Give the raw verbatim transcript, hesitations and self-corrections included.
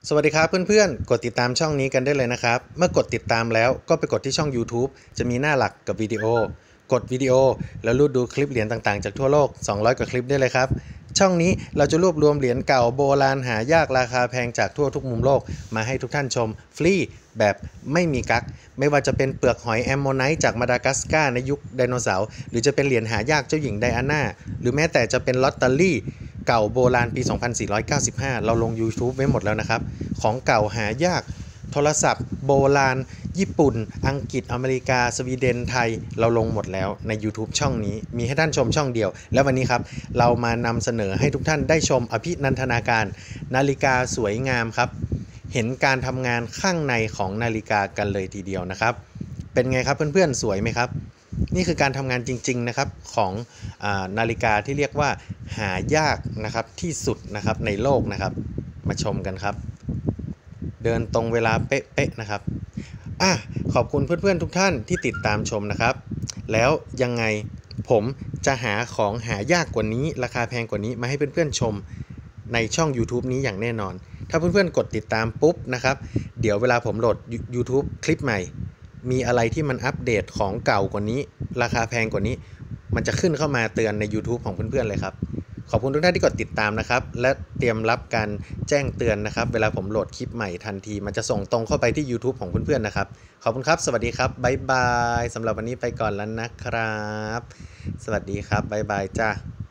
สวัสดีครับเพื่อนๆกดติดตามช่องนี้กันได้เลยนะครับเมื่อกดติดตามแล้วก็ไปกดที่ช่อง YouTube จะมีหน้าหลักกับวิดีโอกดวิดีโอแล้วรูดดูคลิปเหรียญต่างๆจากทั่วโลกสองร้อยกว่าคลิปได้เลยครับช่องนี้เราจะรวบรวมเหรียญเก่าโบราณหายากราคาแพงจากทั่วทุกมุมโลกมาให้ทุกท่านชมฟรีแบบไม่มีกั๊กไม่ว่าจะเป็นเปลือกหอยแอมโมไนต์จากมาดากัสการ์ในยุคไดโนเสาร์หรือจะเป็นเหรียญหายากเจ้าหญิงไดอาน่าหรือแม้แต่จะเป็นลอตเตอรี่เก่าโบราณปี สองพันสี่ร้อยเก้าสิบห้า เราลง YouTube ไว้หมดแล้วนะครับของเก่าหายากโทรศัพท์โบราณญี่ปุ่นอังกฤษอเมริกาสวีเดนไทยเราลงหมดแล้วใน YouTube ช่องนี้มีให้ท่านชมช่องเดียวแล้ววันนี้ครับเรามานำเสนอให้ทุกท่านได้ชมอภินันทนาการนาฬิกาสวยงามครับเห็นการทำงานข้างในของนาฬิกากันเลยทีเดียวนะครับเป็นไงครับเพื่อนๆสวยไหมครับนี่คือการทำงานจริงๆนะครับของอานาฬิกาที่เรียกว่าหายากนะครับที่สุดนะครับในโลกนะครับมาชมกันครับเดินตรงเวลาเป๊ะๆนะครับอ่ะขอบคุณเพื่อนๆทุกท่านที่ติดตามชมนะครับแล้วยังไงผมจะหาของหายากกว่านี้ราคาแพงกว่านี้มาให้เพื่อนๆชมในช่อง YouTube นี้อย่างแน่นอนถ้าเพื่อนๆกดติดตามปุ๊บนะครับเดี๋ยวเวลาผมโหลด YouTube คลิปใหม่มีอะไรที่มันอัปเดตของเก่ากว่านี้ราคาแพงกว่านี้มันจะขึ้นเข้ามาเตือนใน YouTube ของเพื่อนๆเลยครับขอบคุณทุกท่านที่กดติดตามนะครับและเตรียมรับการแจ้งเตือนนะครับเวลาผมโหลดคลิปใหม่ทันทีมันจะส่งตรงเข้าไปที่ YouTube ของเพื่อนๆนะครับขอบคุณครับสวัสดีครับบ๊ายบายสำหรับวันนี้ไปก่อนแล้วนะครับสวัสดีครับบ๊ายบายจ้า